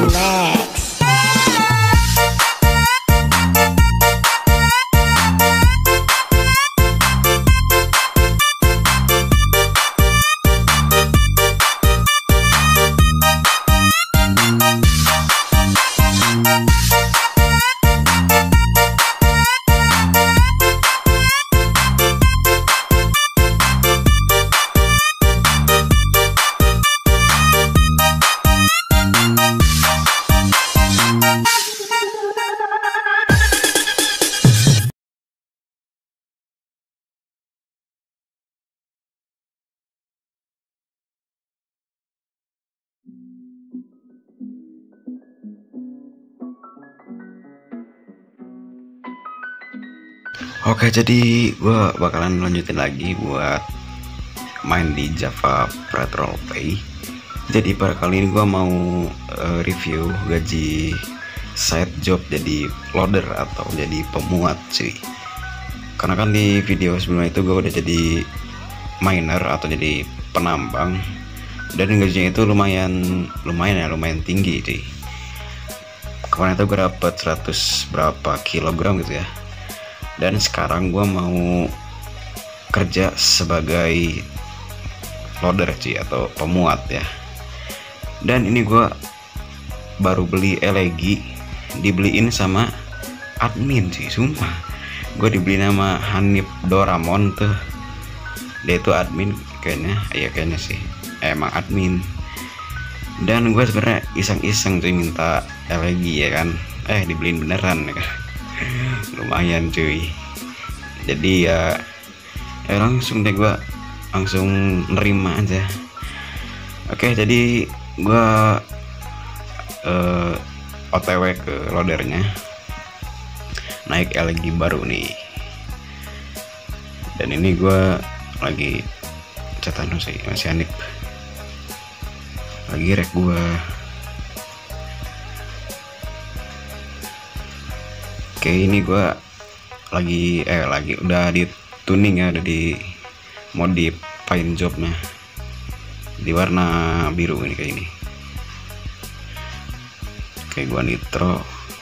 Max. Oke, jadi gue bakalan lanjutin lagi buat main di Java Retro Play. Jadi pada kali ini gue mau review gaji side job jadi loader atau jadi pemuat cuy. Karena kan di video sebelumnya itu gue udah jadi miner atau jadi penambang, dan gajinya itu lumayan tinggi cuy. Kemarin itu gue dapet 100 berapa kilogram gitu ya. Dan sekarang gue mau kerja sebagai loader cuy, atau pemuat ya. Dan ini gue baru beli elegi, dibeliin sama admin cuy, sumpah. Gue dibeli nama Hanif Doramon tuh, dia itu admin kayaknya, ya kayaknya sih emang admin. Dan gue sebenarnya iseng-iseng cuy minta elegi ya kan, dibeliin beneran ya kan. Lumayan cuy, jadi ya langsung deh gue langsung nerima aja. Oke, jadi gue OTW ke loadernya, naik LG baru nih. Dan ini gue lagi catatan sih, masih anip lagi rek gue. Oke, ini gue lagi udah di tuning ya, udah di modif paint jobnya di warna biru ini kayak ini. Oke, gue nitro.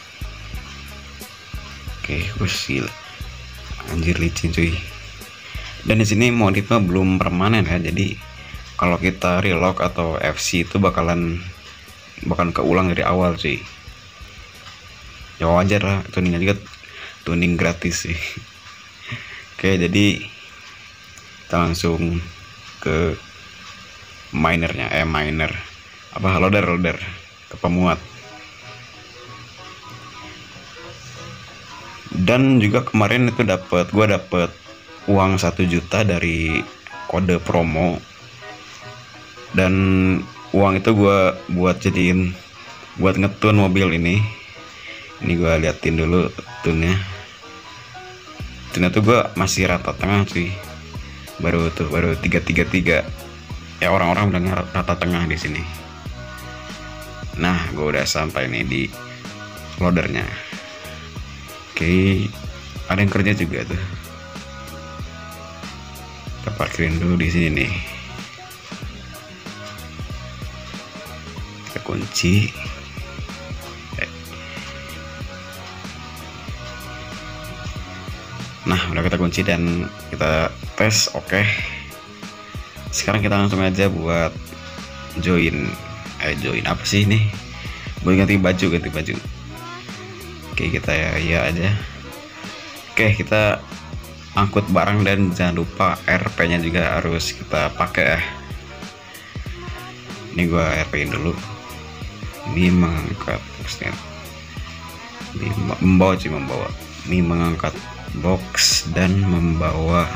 Oke, gila, anjir licin cuy. Dan di sini modifnya belum permanen ya, jadi kalau kita relock atau FC itu bakalan keulang dari awal cuy. Ya wajar lah, tuningnya juga tuning gratis sih. Oke, jadi kita langsung ke loader ke pemuat. Dan juga kemarin itu gue dapet uang 1 juta dari kode promo, dan uang itu gue buat ngetun mobil ini. Ini gue liatin dulu tunnya. Tunnya tuh gue masih rata tengah cuy. Baru 333. Ya orang-orang udah rata tengah di sini. Nah, gue udah sampai nih di loadernya. Oke, ada yang kerja juga tuh. Kita parkirin dulu di sini nih. Kita kunci. Nah, udah kita kunci dan kita tes. Oke, sekarang kita langsung aja buat join apa sih ini, buat ganti baju. Oke, kita ya aja. Oke, kita angkut barang dan jangan lupa RP nya juga harus kita pakai ya. Ini gua RP-in dulu. Ini mengangkat membawa ini mengangkat box dan membawanya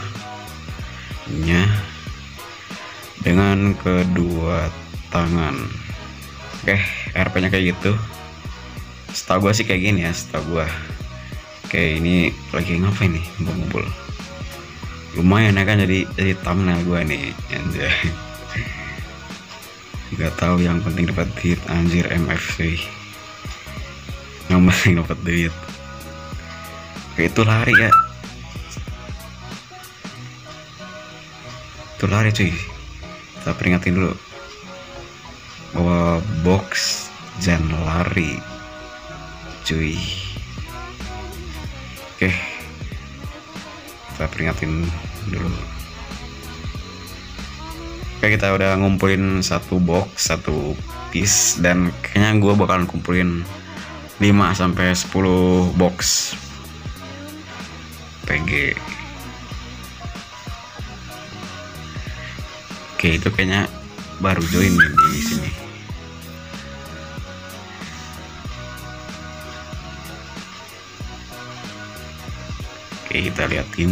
dengan kedua tangan. Oke, RP nya kayak gitu. Setahu gua sih kayak gini ya, setahu gua. Oke, ini lagi ngapain nih, ngumpul. Lumayan ya kan, jadi thumbnail gua nih, anjay. Gak tahu, yang penting dapat duit, anjir. MFC yang penting dapat duit. Oke, itu lari ya, itu lari cuy. Kita peringatin dulu bahwa box jangan lari cuy. Oke, kita peringatin dulu. Oke, kita udah ngumpulin satu box, satu piece, dan kayaknya gue bakalan kumpulin 5-10 box PG. Oke, itu kayaknya baru join nih di sini. Oke, kita liatin.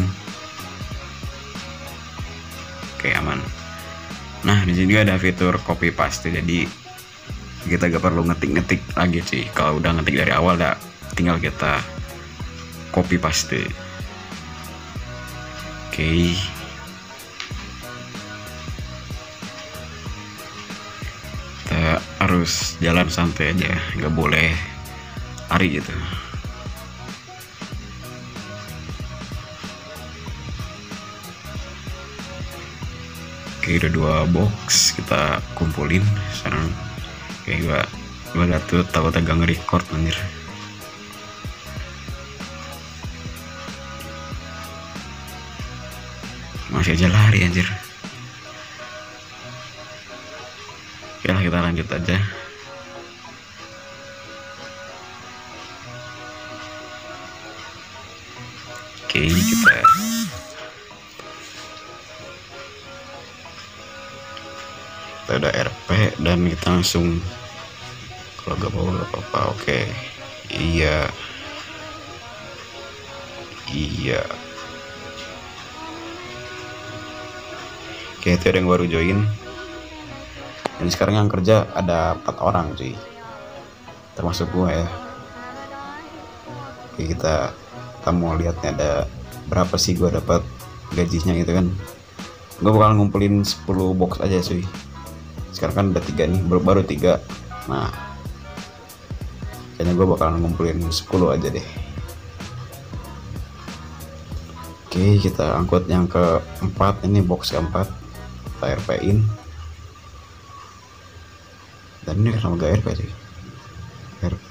Oke, aman. Nah, di sini ada fitur copy paste, jadi kita gak perlu ngetik-ngetik lagi sih. Kalau udah ngetik dari awal, tinggal kita copy paste. Oke. Kita harus jalan santai aja, nggak boleh lari gitu. Oke, udah 2 box kita kumpulin sekarang. Oke, gua liat tuh takut agak nge-record anjir. Masih aja lari anjir. Oke lah, kita lanjut aja. Oke, kita udah RP dan kita langsung, kalau gak mau gak apa-apa. Oke, iya oke, itu ada yang baru join, dan sekarang yang kerja ada 4 orang cuy, termasuk gua ya. Oke, kita mau lihatnya ada berapa sih gua dapat gajinya gitu kan. Gua bakal ngumpulin 10 box aja cuy. Sekarang kan udah 3 nih, baru 3. Nah, kayaknya gue bakalan ngumpulin 10 aja deh. Oke, kita angkut yang keempat. Ini box keempat, kita RP-in. Dan ini kenapa gak RP sih? RP.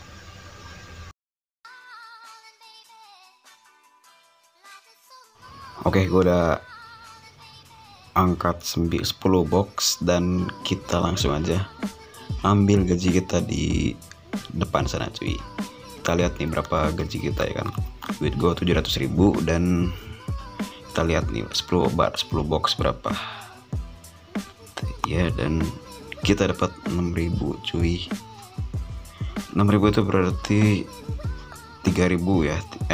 Oke, gue udah angkat 10 box, dan kita langsung aja ambil gaji kita di depan sana cuy. Kita lihat nih berapa gaji kita ya kan. Duit gue 700.000, dan kita lihat nih 10 box berapa ya, dan kita dapat 6.000 cuy. 6.000 itu berarti 3.000 ya,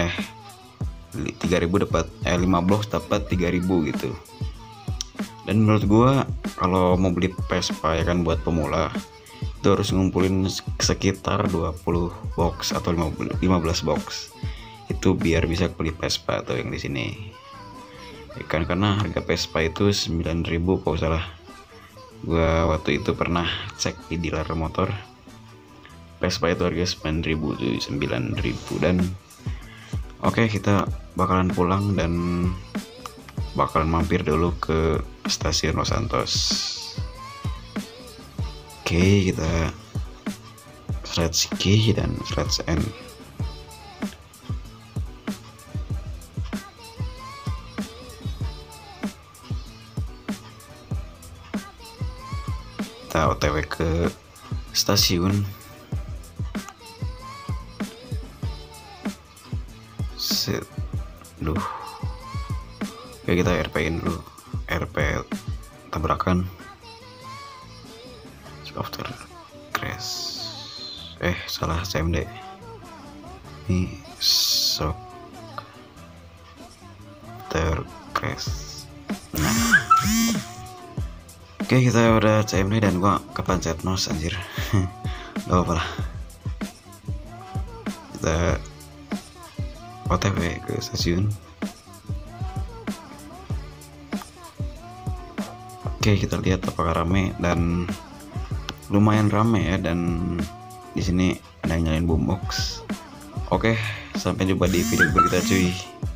3.000 dapat 5 box dapat 3.000 gitu. Dan menurut gua kalau mau beli Vespa ya kan buat pemula, itu harus ngumpulin sekitar 20 box atau 15 box. Itu biar bisa beli Vespa atau yang di sini. Ya kan, karena harga Vespa itu 9.000 kalau salah. Gua waktu itu pernah cek di dealer motor. Vespa itu harga 9.000 tuh, 9.000. Dan oke, kita bakalan pulang dan bakalan mampir dulu ke stasiun Los Santos. Oke, kita stretch K dan stretch N. Kita OTW ke stasiun. Oke, kita RP-in dulu. RP tabrakan after crash. Salah CMD. Ini shock after crash. Nah, oke, kita udah CMD dan gua kepencet mouse anjir. Gak apa-apa lah. Kita OTW ke stasiun. Oke, kita lihat apakah rame, dan lumayan rame ya, dan di sini ada yang nyalain boombox. Oke, sampai jumpa di video berikutnya cuy.